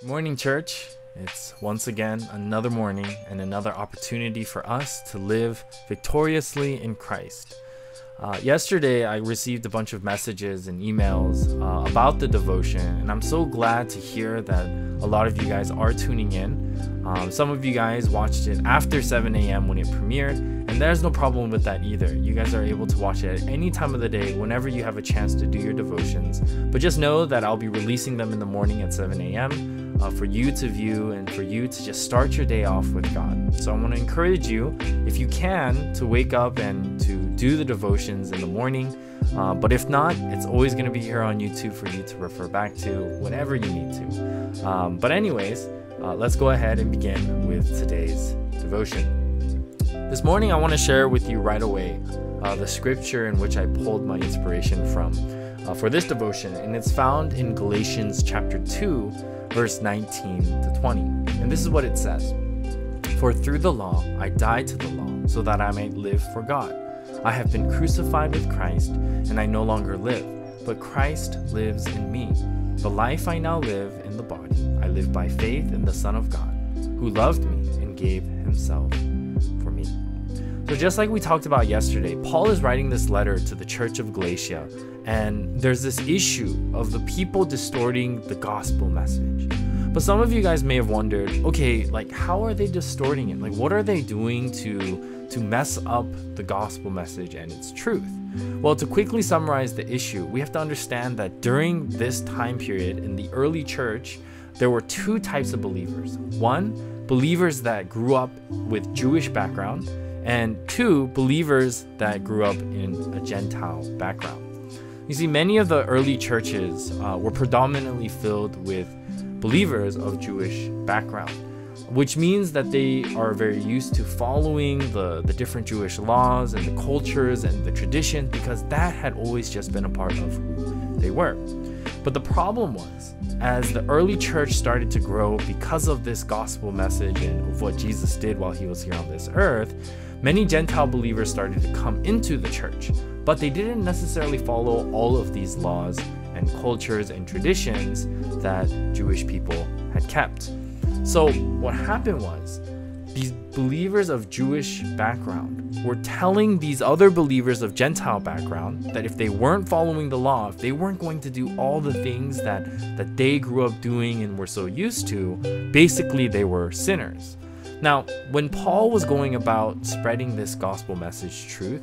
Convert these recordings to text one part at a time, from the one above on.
Morning, church. It's once again another morning and another opportunity for us to live victoriously in Christ. Yesterday, I received a bunch of messages and emails about the devotion, and I'm so glad to hear that a lot of you guys are tuning in. Some of you guys watched it after 7 a.m. when it premiered, and there's no problem with that either. You guys are able to watch it at any time of the day, whenever you have a chance to do your devotions. But just know that I'll be releasing them in the morning at 7 a.m. For you to view and for you to just start your day off with God. So I want to encourage you, if you can, to wake up and to do the devotions in the morning. But if not, it's always going to be here on YouTube for you to refer back to whenever you need to. But anyways, let's go ahead and begin with today's devotion. This morning, I want to share with you right away the scripture in which I pulled my inspiration from for this devotion, and it's found in Galatians chapter 2, verse 19 to 20. And this is what it says: "For through the law I died to the law, so that I might live for God. I have been crucified with Christ, and I no longer live, but Christ lives in me. The life I now live in the body, I live by faith in the Son of God, who loved me and gave himself for me." So just like we talked about yesterday, Paul is writing this letter to the church of Galatia, and there's this issue of the people distorting the gospel message. But some of you guys may have wondered, okay, like, how are they distorting it? Like, what are they doing to mess up the gospel message and its truth? Well, to quickly summarize the issue, we have to understand that during this time period in the early church, there were two types of believers. One, believers that grew up with Jewish background, and two, believers that grew up in a Gentile background. You see, many of the early churches were predominantly filled with believers of Jewish background, which means that they are very used to following the different Jewish laws and the cultures and the traditions, because that had always just been a part of who they were. But the problem was, as the early church started to grow because of this gospel message and of what Jesus did while he was here on this earth, many Gentile believers started to come into the church, but they didn't necessarily follow all of these laws and cultures and traditions that Jewish people had kept. So what happened was, these believers of Jewish background were telling these other believers of Gentile background that if they weren't following the law, if they weren't going to do all the things that they grew up doing and were so used to, basically they were sinners. Now, when Paul was going about spreading this gospel message truth,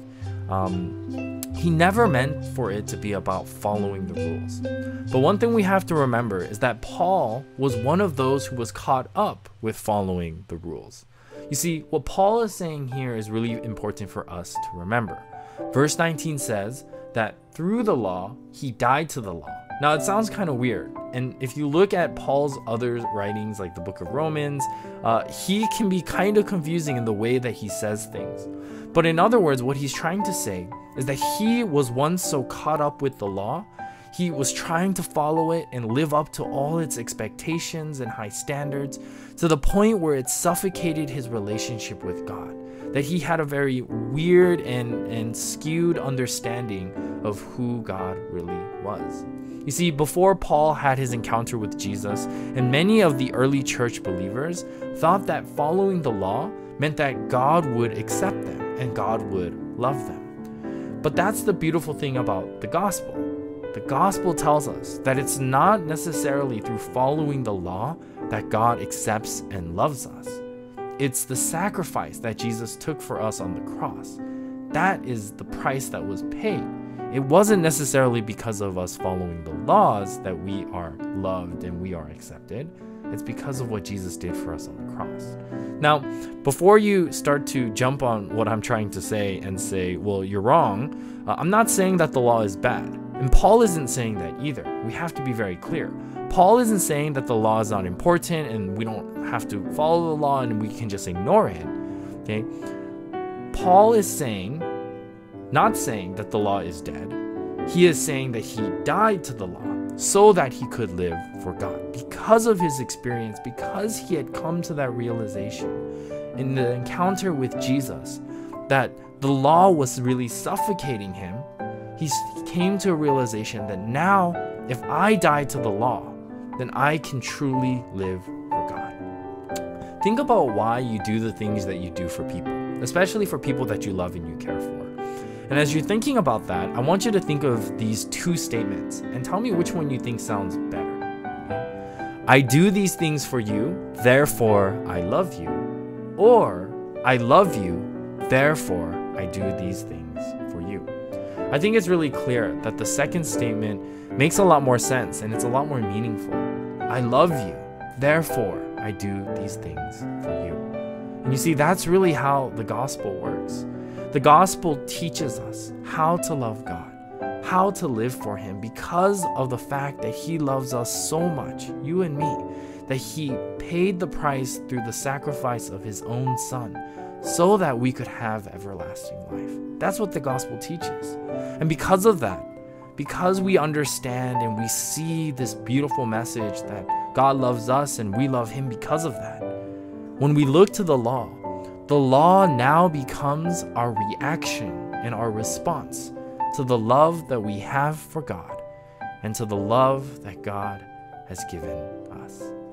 he never meant for it to be about following the rules. But one thing we have to remember is that Paul was one of those who was caught up with following the rules. You see, what Paul is saying here is really important for us to remember. Verse 19 says that through the law, he died to the law. Now, it sounds kind of weird. And if you look at Paul's other writings, like the book of Romans, he can be kind of confusing in the way that he says things. But in other words, what he's trying to say is that he was once so caught up with the law, he was trying to follow it and live up to all its expectations and high standards, to the point where it suffocated his relationship with God. That he had a very weird and skewed understanding of who God really was. You see, before Paul had his encounter with Jesus, and many of the early church believers thought that following the law meant that God would accept them and God would love them. But that's the beautiful thing about the gospel. The gospel tells us that it's not necessarily through following the law that God accepts and loves us. It's the sacrifice that Jesus took for us on the cross. That is the price that was paid. It wasn't necessarily because of us following the laws that we are loved and we are accepted. It's because of what Jesus did for us on the cross. Now, before you start to jump on what I'm trying to say and say, well, you're wrong, I'm not saying that the law is bad. And Paul isn't saying that either. We have to be very clear. Paul isn't saying that the law is not important and we don't have to follow the law and we can just ignore it. Okay? Paul is not saying that the law is dead. He is saying that he died to the law so that he could live for God. Because of his experience, because he had come to that realization in the encounter with Jesus, that the law was really suffocating him, he came to a realization that now, if I die to the law, then I can truly live for God. Think about why you do the things that you do for people, especially for people that you love and you care for. And as you're thinking about that, I want you to think of these two statements and tell me which one you think sounds better. I do these things for you, therefore I love you. Or, I love you, therefore I do these things for you. I think it's really clear that the second statement makes a lot more sense and it's a lot more meaningful. I love you, therefore I do these things for you. And you see, that's really how the gospel works. The gospel teaches us how to love God, how to live for Him, because of the fact that He loves us so much, you and me, that He paid the price through the sacrifice of His own Son so that we could have everlasting life. That's what the gospel teaches. And because of that, because we understand and we see this beautiful message that God loves us and we love Him because of that, when we look to the law now becomes our reaction and our response to the love that we have for God and to the love that God has given us.